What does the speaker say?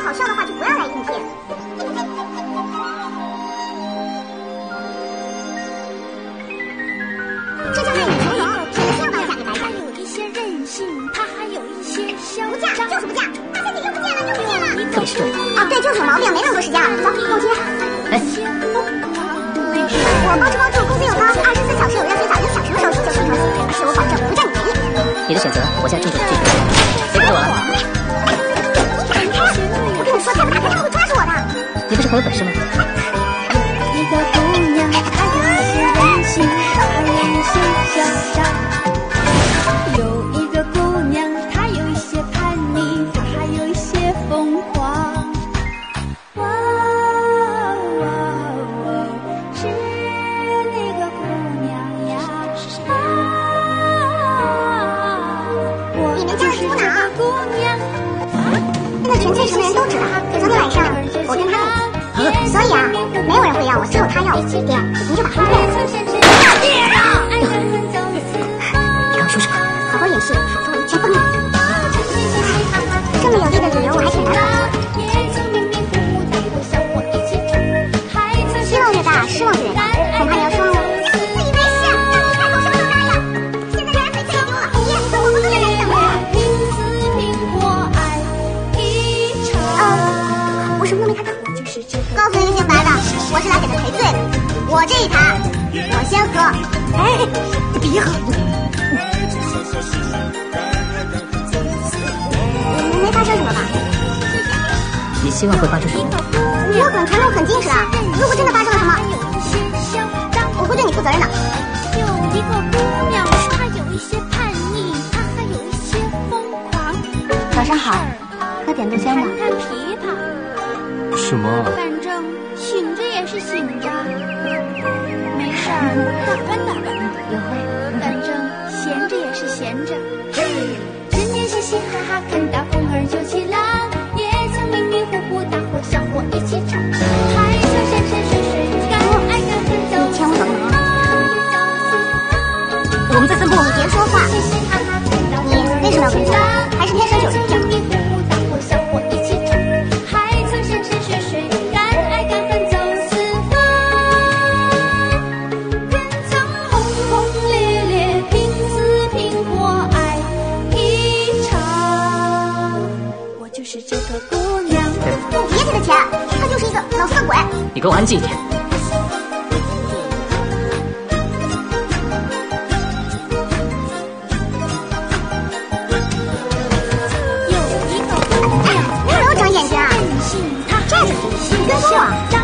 好笑的话就不要来应聘。这叫爱女从容，谁千万不要嫁给白家。 有一些任性，他还有一些嚣张。 不嫁就是不嫁，大三姐又不见了，又不见了。 特别是这种。 啊，对，就是有毛病，没那么多时间了。走，逛街。 哎， 我包吃包住，工资又高，24小时有热水澡，你想什么时候请就什么时候请，而且我保证不占你便宜。 你的选择，我现在重重的拒绝。别跟着我了。 你闪开！我跟你说，再不打开他们会抓住我的。 你不是很有本事吗？ 一个姑娘，她有一些任性，她有一些嚣张。有一个姑娘，她有一些叛逆，她还有一些疯狂。哇哇哇，是那个姑娘呀！我就是这个姑娘。 现在全村什么人都知道，昨天晚上我跟他所以啊，没有人会要我，只有他要我。爹，您就把分退了。 爹啊！ 你刚说什么？ 好好演戏，否则我一拳崩你。这么有力的理由，我还挺难搞的。希望越大，失望就越大。恐怕你要说自以为是，当初开口什么时候答应？现在让人翡翠也丢了，爹，我不能再等了。我什么都没看到。告诉你个姓白的，我是来给他赔罪的。我这一坛，我先喝。哎，你别喝。没发生什么吧？ 你希望会发生什么？ 我可能传得很矜持的。如果真的发生了什么，我会对你负责任的。 有一个姑娘，她有一些叛逆，她还有一些疯狂。 早上好，喝点豆浆吧。 弹琵琶。 什么？ 反正醒着也是醒着，没事儿打扮打扮， 有会。 反正闲着也是闲着。人间嘻嘻哈哈，看到风儿就起浪，也曾迷迷糊糊，大伙小伙一起唱，海上山山水水，敢爱敢恨走。 你牵我走吗？我们在散步，你别说话。你为什么要跟着我？还是天生就有这个。 就是这个姑娘， 用爷爷的钱，她就是一个老色鬼。 你给我安静一点。 有一个姑娘， 你有没有长眼睛啊？ 她这样， 你跟踪我。